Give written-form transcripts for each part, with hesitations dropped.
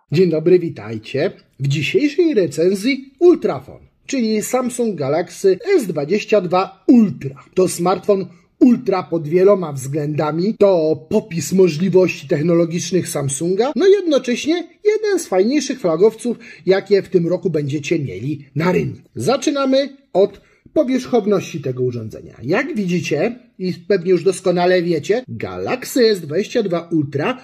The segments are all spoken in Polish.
Dzień dobry, witajcie. W dzisiejszej recenzji Ultrafon, czyli Samsung Galaxy S22 Ultra. To smartfon ultra pod wieloma względami, to popis możliwości technologicznych Samsunga, no i jednocześnie jeden z fajniejszych flagowców, jakie w tym roku będziecie mieli na rynku. Zaczynamy od powierzchowności tego urządzenia. Jak widzicie i pewnie już doskonale wiecie, Galaxy S22 Ultra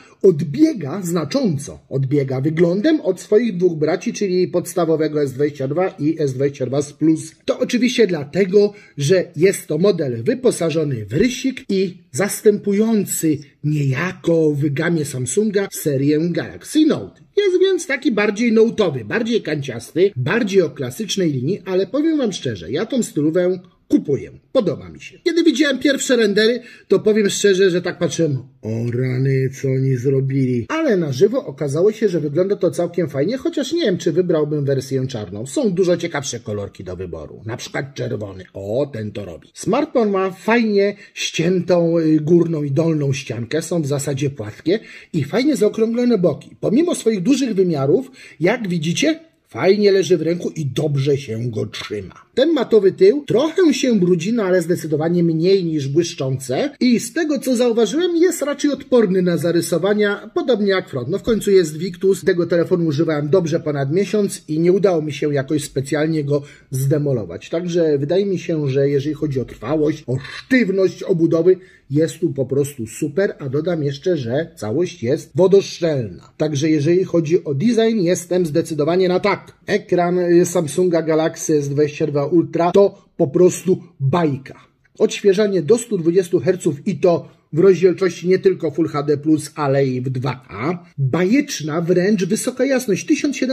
znacząco odbiega wyglądem od swoich dwóch braci, czyli podstawowego S22 i S22 Plus. To oczywiście dlatego, że jest to model wyposażony w rysik i zastępujący niejako w gamie Samsunga serię Galaxy Note. Jest więc taki bardziej note'owy, bardziej kanciasty, bardziej o klasycznej linii, ale powiem wam szczerze, ja tą stylówę kupuję. Podoba mi się. Kiedy widziałem pierwsze rendery, to powiem szczerze, że tak patrzyłem, o rany, co oni zrobili. Ale na żywo okazało się, że wygląda to całkiem fajnie, chociaż nie wiem, czy wybrałbym wersję czarną. Są dużo ciekawsze kolorki do wyboru. Na przykład czerwony. O, ten to robi. Smartfon ma fajnie ściętą górną i dolną ściankę. Są w zasadzie płaskie i fajnie zaokrąglone boki. Pomimo swoich dużych wymiarów, jak widzicie, fajnie leży w ręku i dobrze się go trzyma. Ten matowy tył trochę się brudzi, no ale zdecydowanie mniej niż błyszczące i z tego co zauważyłem jest raczej odporny na zarysowania, podobnie jak front. No w końcu jest Victus, tego telefonu używałem dobrze ponad miesiąc i nie udało mi się jakoś specjalnie go zdemolować. Także wydaje mi się, że jeżeli chodzi o trwałość, o sztywność obudowy, jest tu po prostu super, a dodam jeszcze, że całość jest wodoszczelna. Także jeżeli chodzi o design, jestem zdecydowanie na tak. Ekran Samsunga Galaxy S22 Ultra to po prostu bajka. Odświeżanie do 120 Hz i to w rozdzielczości nie tylko Full HD+, ale i w 2K. Bajeczna wręcz wysoka jasność,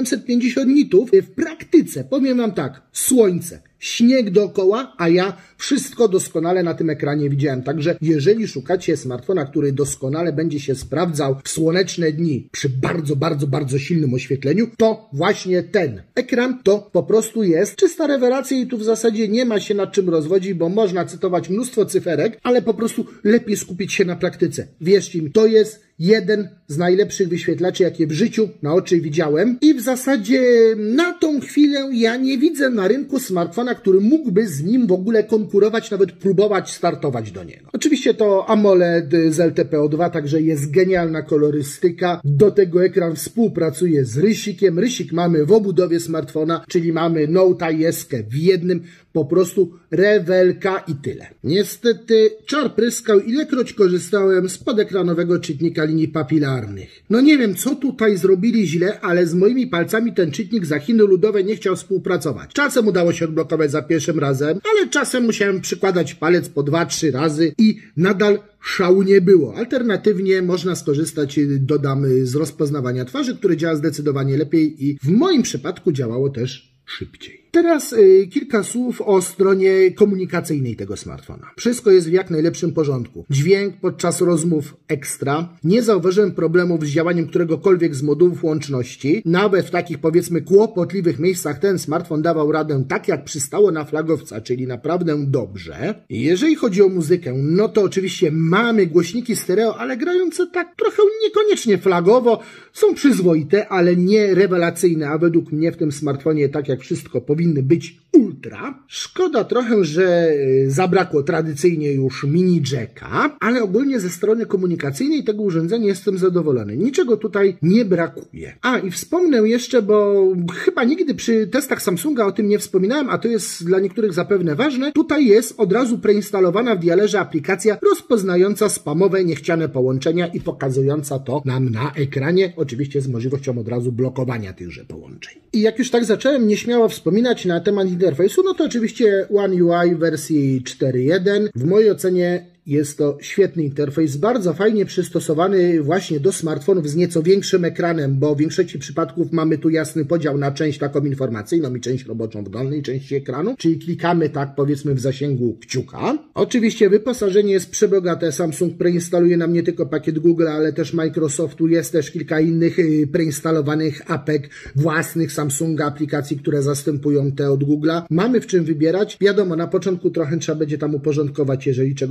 1750 nitów. W praktyce, powiem wam tak, słońce, śnieg dookoła, a ja wszystko doskonale na tym ekranie widziałem. Także jeżeli szukacie smartfona, który doskonale będzie się sprawdzał w słoneczne dni przy bardzo silnym oświetleniu, to właśnie ten ekran to po prostu jest czysta rewelacja i tu w zasadzie nie ma się nad czym rozwodzić, bo można cytować mnóstwo cyferek, ale po prostu lepiej skupić się na praktyce. Wierzcie mi, to jest jeden z najlepszych wyświetlaczy, jakie w życiu na oczy widziałem i w zasadzie na tą chwilę ja nie widzę na rynku smartfona, który mógłby z nim w ogóle konkurować, nawet próbować startować do niego. Oczywiście to AMOLED z LTPO2, także jest genialna kolorystyka. Do tego ekran współpracuje z rysikiem. Rysik mamy w obudowie smartfona, czyli mamy Note'a i Eskę w jednym. Po prostu rewelka i tyle. Niestety czar pryskał, ilekroć korzystałem z podekranowego czytnika linii papilarnych. No nie wiem, co tutaj zrobili źle, ale z moimi palcami ten czytnik za Chiny ludowe nie chciał współpracować. Czasem udało się odblokować za pierwszym razem, ale czasem musiałem przykładać palec po 2-3 razy i nadal szału nie było. Alternatywnie można skorzystać, dodam, z rozpoznawania twarzy, które działa zdecydowanie lepiej i w moim przypadku działało też szybciej. Teraz kilka słów o stronie komunikacyjnej tego smartfona. Wszystko jest w jak najlepszym porządku. Dźwięk podczas rozmów ekstra. Nie zauważyłem problemów z działaniem któregokolwiek z modułów łączności. Nawet w takich powiedzmy kłopotliwych miejscach ten smartfon dawał radę tak jak przystało na flagowca, czyli naprawdę dobrze. Jeżeli chodzi o muzykę, no to oczywiście mamy głośniki stereo, ale grające tak trochę niekoniecznie flagowo. Są przyzwoite, ale nie rewelacyjne, a według mnie w tym smartfonie tak jak wszystko powinny być ultra. Szkoda trochę, że zabrakło tradycyjnie już mini jacka, ale ogólnie ze strony komunikacyjnej tego urządzenia jestem zadowolony. Niczego tutaj nie brakuje. A i wspomnę jeszcze, bo chyba nigdy przy testach Samsunga o tym nie wspominałem, a to jest dla niektórych zapewne ważne. Tutaj jest od razu preinstalowana w dialerze aplikacja rozpoznająca spamowe, niechciane połączenia i pokazująca to nam na ekranie, oczywiście z możliwością od razu blokowania tychże połączeń. I jak już tak zacząłem nieśmiało wspominać na temat interfejsu, no to oczywiście One UI w wersji 4.1. W mojej ocenie jest to świetny interfejs, bardzo fajnie przystosowany właśnie do smartfonów z nieco większym ekranem, bo w większości przypadków mamy tu jasny podział na część taką informacyjną i część roboczą w dolnej części ekranu, czyli klikamy tak powiedzmy w zasięgu kciuka. Oczywiście wyposażenie jest przebogate, Samsung preinstaluje nam nie tylko pakiet Google, ale też Microsoftu, jest też kilka innych preinstalowanych apek własnych Samsunga, aplikacji, które zastępują te od Google'a. Mamy w czym wybierać, wiadomo, na początku trochę trzeba będzie tam uporządkować, jeżeli czegoś nie potrzebujemy,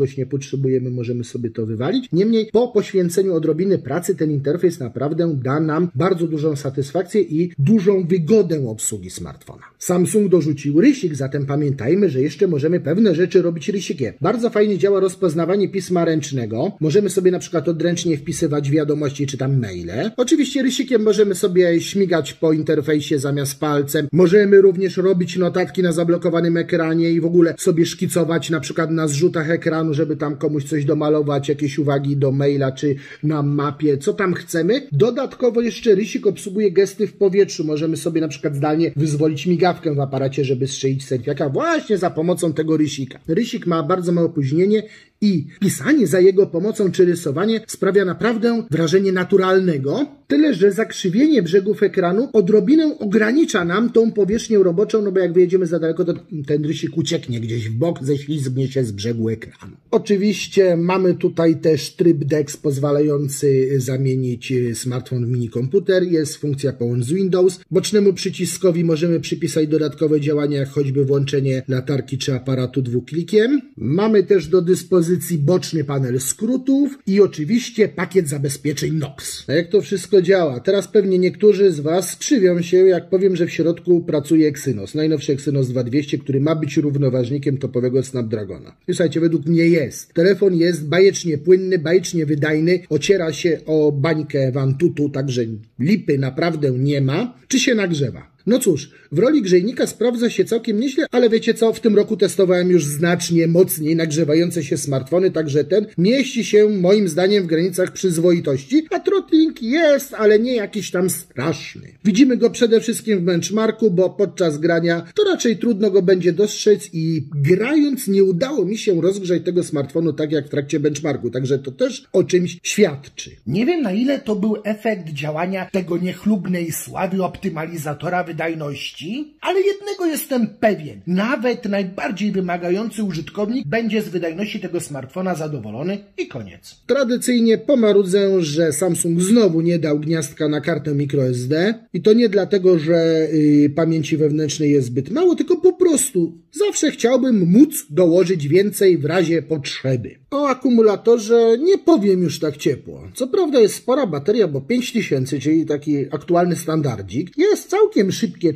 potrzebujemy, możemy sobie to wywalić. Niemniej po poświęceniu odrobiny pracy ten interfejs naprawdę da nam bardzo dużą satysfakcję i dużą wygodę obsługi smartfona. Samsung dorzucił rysik, zatem pamiętajmy, że jeszcze możemy pewne rzeczy robić rysikiem. Bardzo fajnie działa rozpoznawanie pisma ręcznego. Możemy sobie na przykład odręcznie wpisywać wiadomości czy tam maile. Oczywiście rysikiem możemy sobie śmigać po interfejsie zamiast palcem. Możemy również robić notatki na zablokowanym ekranie i w ogóle sobie szkicować na przykład na zrzutach ekranu, żeby tam komuś coś domalować, jakieś uwagi do maila czy na mapie, co tam chcemy. Dodatkowo jeszcze rysik obsługuje gesty w powietrzu. Możemy sobie na przykład zdalnie wyzwolić migawkę w aparacie, żeby strzelić selfiaka właśnie za pomocą tego rysika. Rysik ma bardzo małe opóźnienie i pisanie za jego pomocą czy rysowanie sprawia naprawdę wrażenie naturalnego, tyle że zakrzywienie brzegów ekranu odrobinę ogranicza nam tą powierzchnię roboczą, no bo jak wyjedziemy za daleko, to ten rysik ucieknie gdzieś w bok, ześlizgnie się z brzegu ekranu. Oczywiście mamy tutaj też tryb DeX pozwalający zamienić smartfon w minikomputer, jest funkcja połącz z Windows. Bocznemu przyciskowi możemy przypisać dodatkowe działania, jak choćby włączenie latarki czy aparatu dwuklikiem. Mamy też do dyspozycji boczny panel skrótów i oczywiście pakiet zabezpieczeń Knox. A jak to wszystko działa? Teraz pewnie niektórzy z Was skrzywią się, jak powiem, że w środku pracuje Exynos. Najnowszy Exynos 2200, który ma być równoważnikiem topowego Snapdragona. I słuchajcie, według mnie jest. Telefon jest bajecznie płynny, bajecznie wydajny, ociera się o bańkę Vantutu, także lipy naprawdę nie ma. Czy się nagrzewa? No cóż, w roli grzejnika sprawdza się całkiem nieźle, ale wiecie co, w tym roku testowałem już znacznie mocniej nagrzewające się smartfony, także ten mieści się moim zdaniem w granicach przyzwoitości, a throttling jest, ale nie jakiś tam straszny. Widzimy go przede wszystkim w benchmarku, bo podczas grania to raczej trudno go będzie dostrzec i grając nie udało mi się rozgrzać tego smartfonu tak jak w trakcie benchmarku, także to też o czymś świadczy. Nie wiem, na ile to był efekt działania tego niechlubnej sławy optymalizatora wydajności, ale jednego jestem pewien. Nawet najbardziej wymagający użytkownik będzie z wydajności tego smartfona zadowolony i koniec. Tradycyjnie pomarudzę, że Samsung znowu nie dał gniazdka na kartę microSD i to nie dlatego, że pamięci wewnętrznej jest zbyt mało, tylko po prostu zawsze chciałbym móc dołożyć więcej w razie potrzeby. O akumulatorze nie powiem już tak ciepło. Co prawda jest spora bateria, bo 5000, czyli taki aktualny standardzik, jest całkiem szybkie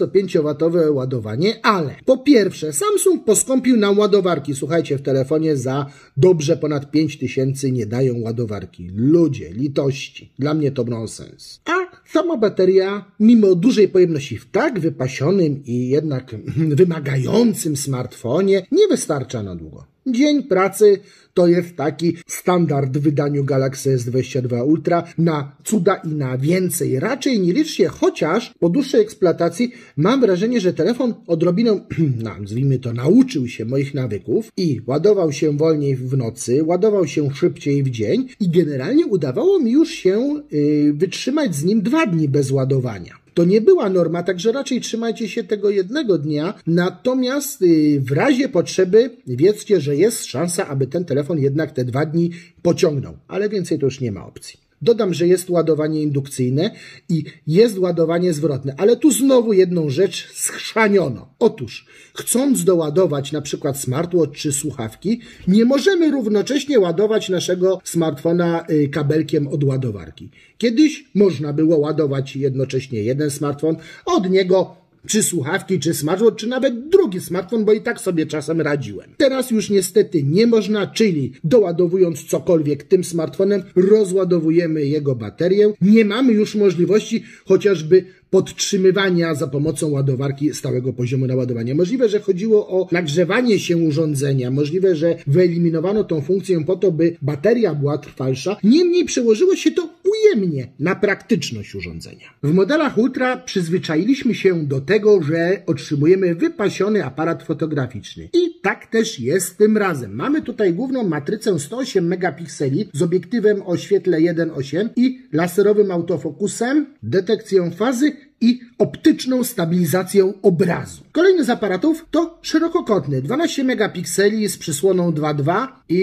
45W ładowanie, ale po pierwsze Samsung poskąpił nam ładowarki. Słuchajcie, w telefonie za dobrze ponad 5000 nie dają ładowarki. Ludzie, litości. Dla mnie to nonsens. A sama bateria, mimo dużej pojemności w tak wypasionym i jednak wymagającym smartfonie, nie wystarcza na długo. Dzień pracy to jest taki standard w wydaniu Galaxy S22 Ultra na cuda i na więcej. Raczej nie licz się, chociaż po dłuższej eksploatacji mam wrażenie, że telefon odrobinę, nazwijmy to, nauczył się moich nawyków i ładował się wolniej w nocy, ładował się szybciej w dzień i generalnie udawało mi już się wytrzymać z nim 2 dni bez ładowania. To nie była norma, także raczej trzymajcie się tego jednego dnia, natomiast w razie potrzeby wiedzcie, że jest szansa, aby ten telefon jednak te 2 dni pociągnął, ale więcej to już nie ma opcji. Dodam, że jest ładowanie indukcyjne i jest ładowanie zwrotne, ale tu znowu jedną rzecz schrzaniono. Otóż, chcąc doładować na przykład smartwatch czy słuchawki, nie możemy równocześnie ładować naszego smartfona kabelkiem od ładowarki. Kiedyś można było ładować jednocześnie jeden smartfon, od niego czy słuchawki, czy smartwatch, czy nawet drugi smartfon, bo i tak sobie czasem radziłem. Teraz już niestety nie można, czyli doładowując cokolwiek tym smartfonem, rozładowujemy jego baterię. Nie mamy już możliwości chociażby podtrzymywania za pomocą ładowarki stałego poziomu naładowania. Możliwe, że chodziło o nagrzewanie się urządzenia, możliwe, że wyeliminowano tą funkcję po to, by bateria była trwalsza. Niemniej przełożyło się to ujemnie na praktyczność urządzenia. W modelach Ultra przyzwyczailiśmy się do tego, że otrzymujemy wypasiony aparat fotograficzny. I tak też jest tym razem. Mamy tutaj główną matrycę 108 megapikseli z obiektywem o świetle 1.8 i laserowym autofokusem, detekcją fazy i optyczną stabilizacją obrazu. Kolejny z aparatów to szerokokątny 12 megapikseli z przysłoną 2.2 i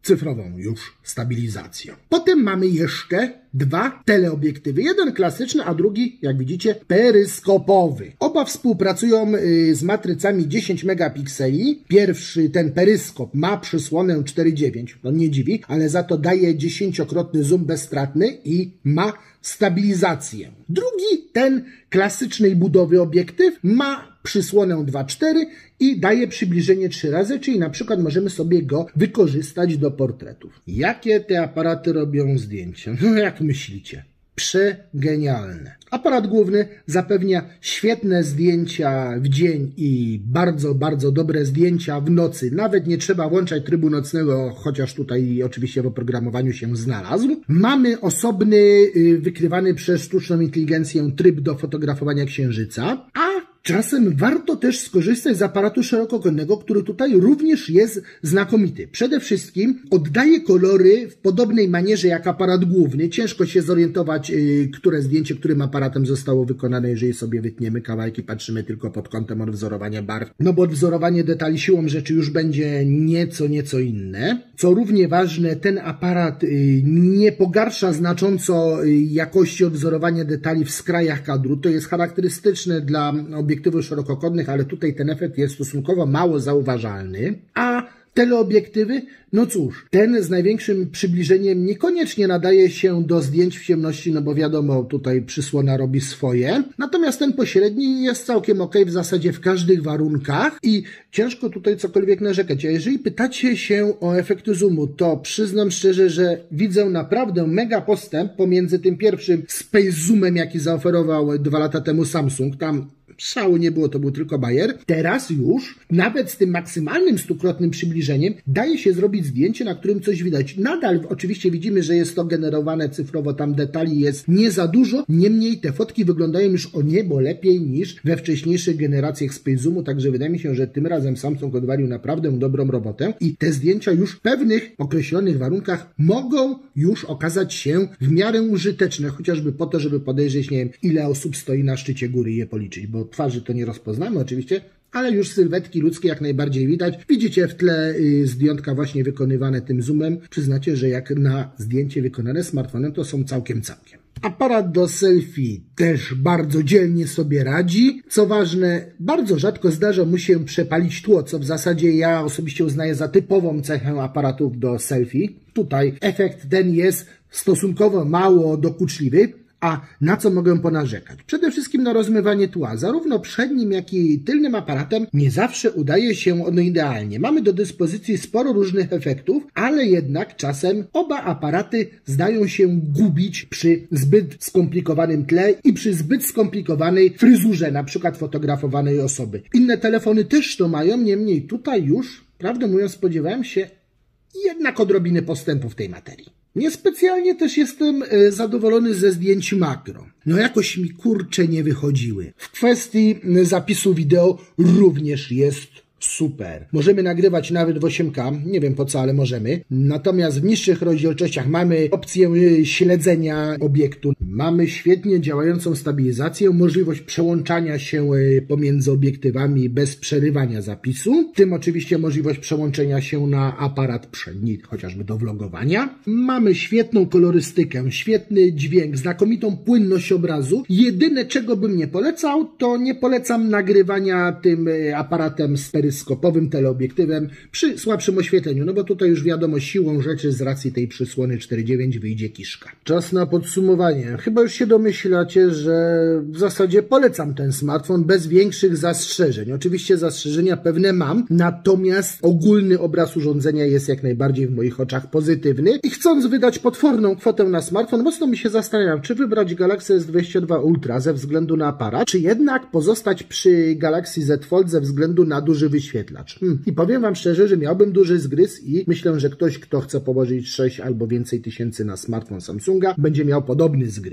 cyfrową już stabilizacją. Potem mamy jeszcze dwa teleobiektywy. Jeden klasyczny, a drugi, jak widzicie, peryskopowy. Oba współpracują z matrycami 10 megapikseli. Pierwszy, ten peryskop, ma przysłonę 4,9. No nie dziwi, ale za to daje 10-krotny zoom bezstratny i ma stabilizację. Drugi, ten klasycznej budowy obiektyw, ma przysłonę 2,4 i daje przybliżenie 3 razy, czyli na przykład możemy sobie go wykorzystać do portretów. Jakie te aparaty robią zdjęcia? No jak myślicie? Przegenialne. Aparat główny zapewnia świetne zdjęcia w dzień i bardzo, bardzo dobre zdjęcia w nocy. Nawet nie trzeba włączać trybu nocnego, chociaż tutaj oczywiście w oprogramowaniu się znalazł. Mamy osobny, wykrywany przez sztuczną inteligencję tryb do fotografowania księżyca, a czasem warto też skorzystać z aparatu szerokokątnego, który tutaj również jest znakomity. Przede wszystkim oddaje kolory w podobnej manierze jak aparat główny. Ciężko się zorientować, które zdjęcie, którym aparatem zostało wykonane, jeżeli sobie wytniemy kawałek i patrzymy tylko pod kątem odwzorowania barw. No bo odwzorowanie detali siłą rzeczy już będzie nieco inne. Co równie ważne, ten aparat nie pogarsza znacząco jakości odwzorowania detali w skrajach kadru. To jest charakterystyczne dla obiektywów szerokokątnych, ale tutaj ten efekt jest stosunkowo mało zauważalny. A teleobiektywy, no cóż, ten z największym przybliżeniem niekoniecznie nadaje się do zdjęć w ciemności, no bo wiadomo, tutaj przysłona robi swoje. Natomiast ten pośredni jest całkiem ok w zasadzie w każdych warunkach i ciężko tutaj cokolwiek narzekać. A jeżeli pytacie się o efekty zoomu, to przyznam szczerze, że widzę naprawdę mega postęp pomiędzy tym pierwszym Space Zoomem, jaki zaoferował 2 lata temu Samsung. Tam szału nie było, to był tylko bajer. Teraz już, nawet z tym maksymalnym 100-krotnym przybliżeniem, daje się zrobić zdjęcie, na którym coś widać. Nadal oczywiście widzimy, że jest to generowane cyfrowo, tam detali jest nie za dużo, niemniej te fotki wyglądają już o niebo lepiej niż we wcześniejszych generacjach Space Zoomu, także wydaje mi się, że tym razem Samsung odwalił naprawdę dobrą robotę i te zdjęcia już w pewnych określonych warunkach mogą już okazać się w miarę użyteczne, chociażby po to, żeby podejrzeć, nie wiem, ile osób stoi na szczycie góry i je policzyć, bo twarzy to nie rozpoznamy oczywiście, ale już sylwetki ludzkie jak najbardziej widać. Widzicie w tle zdjęcia właśnie wykonywane tym zoomem. Przyznacie, że jak na zdjęcie wykonane smartfonem, to są całkiem. Aparat do selfie też bardzo dzielnie sobie radzi. Co ważne, bardzo rzadko zdarza mu się przepalić tło, co w zasadzie ja osobiście uznaję za typową cechę aparatów do selfie. Tutaj efekt ten jest stosunkowo mało dokuczliwy. A na co mogę ponarzekać? Przede wszystkim na rozmywanie tła. Zarówno przednim, jak i tylnym aparatem nie zawsze udaje się ono idealnie. Mamy do dyspozycji sporo różnych efektów, ale jednak czasem oba aparaty zdają się gubić przy zbyt skomplikowanym tle i przy zbyt skomplikowanej fryzurze, na przykład fotografowanej osoby. Inne telefony też to mają, niemniej tutaj już, prawdę mówiąc, spodziewałem się jednak odrobiny postępu w tej materii. Niespecjalnie też jestem zadowolony ze zdjęć makro. No jakoś mi kurcze nie wychodziły. W kwestii zapisu wideo również jest super. Możemy nagrywać nawet w 8K, nie wiem po co, ale możemy. Natomiast w niższych rozdzielczościach mamy opcję śledzenia obiektu. Mamy świetnie działającą stabilizację, możliwość przełączania się pomiędzy obiektywami bez przerywania zapisu. W tym oczywiście możliwość przełączenia się na aparat przedni, chociażby do vlogowania. Mamy świetną kolorystykę, świetny dźwięk, znakomitą płynność obrazu. Jedyne czego bym nie polecał, to nie polecam nagrywania tym aparatem z peryskopowym teleobiektywem przy słabszym oświetleniu, no bo tutaj już wiadomo siłą rzeczy z racji tej przysłony 4.9 wyjdzie kiszka. Czas na podsumowanie. Chyba już się domyślacie, że w zasadzie polecam ten smartfon bez większych zastrzeżeń. Oczywiście zastrzeżenia pewne mam, natomiast ogólny obraz urządzenia jest jak najbardziej w moich oczach pozytywny i chcąc wydać potworną kwotę na smartfon, mocno mi się zastanawiam, czy wybrać Galaxy S22 Ultra ze względu na aparat, czy jednak pozostać przy Galaxy Z Fold ze względu na duży wyświetlacz. I powiem wam szczerze, że miałbym duży zgryz i myślę, że ktoś, kto chce położyć 6 albo więcej tysięcy na smartfon Samsunga, będzie miał podobny zgryz.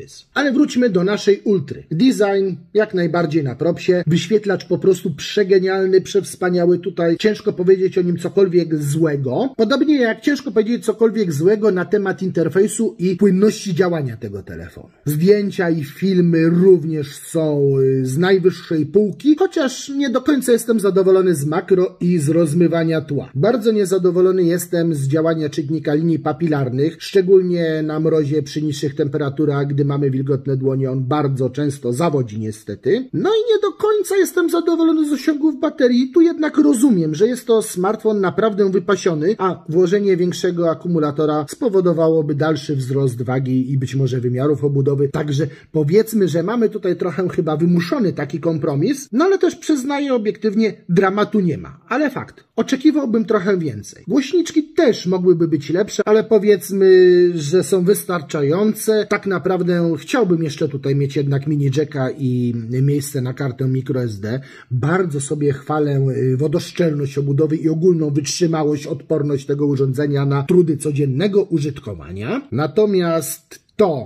tygrys. Ale wróćmy do naszej Ultry. Design jak najbardziej na propsie, wyświetlacz po prostu przegenialny, przewspaniały, tutaj ciężko powiedzieć o nim cokolwiek złego. Podobnie jak ciężko powiedzieć cokolwiek złego na temat interfejsu i płynności działania tego telefonu. Zdjęcia i filmy również są z najwyższej półki, chociaż nie do końca jestem zadowolony z makro i z rozmywania tła. Bardzo niezadowolony jestem z działania czytnika linii papilarnych, szczególnie na mrozie przy niższych temperaturach, gdy mamy wilgotne dłonie, on bardzo często zawodzi niestety. No i nie do końca jestem zadowolony z osiągów baterii. Tu jednak rozumiem, że jest to smartfon naprawdę wypasiony, a włożenie większego akumulatora spowodowałoby dalszy wzrost wagi i być może wymiarów obudowy. Także powiedzmy, że mamy tutaj trochę chyba wymuszony taki kompromis, no ale też przyznaję obiektywnie, dramatu nie ma. Ale fakt, oczekiwałbym trochę więcej. Głośniczki też mogłyby być lepsze, ale powiedzmy, że są wystarczające. Tak naprawdę chciałbym jeszcze tutaj mieć jednak mini jacka i miejsce na kartę microSD. Bardzo sobie chwalę wodoszczelność obudowy i ogólną wytrzymałość, odporność tego urządzenia na trudy codziennego użytkowania. Natomiast to,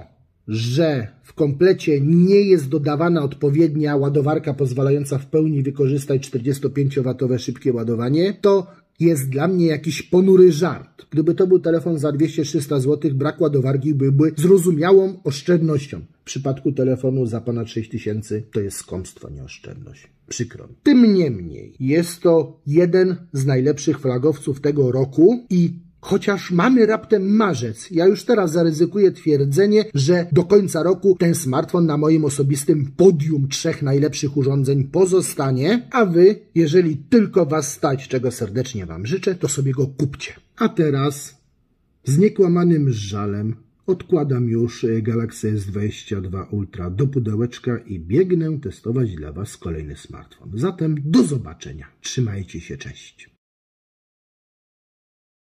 że w komplecie nie jest dodawana odpowiednia ładowarka pozwalająca w pełni wykorzystać 45W szybkie ładowanie, to jest dla mnie jakiś ponury żart. Gdyby to był telefon za 200-300 zł, brak ładowarki byłby zrozumiałą oszczędnością. W przypadku telefonu za ponad 6000 to jest skąpstwo, nie oszczędność. Przykro mi. Tym niemniej jest to jeden z najlepszych flagowców tego roku i chociaż mamy raptem marzec, ja już teraz zaryzykuję twierdzenie, że do końca roku ten smartfon na moim osobistym podium 3 najlepszych urządzeń pozostanie, a wy, jeżeli tylko was stać, czego serdecznie wam życzę, to sobie go kupcie. A teraz z niekłamanym żalem odkładam już Galaxy S22 Ultra do pudełeczka i biegnę testować dla was kolejny smartfon. Zatem do zobaczenia. Trzymajcie się, cześć.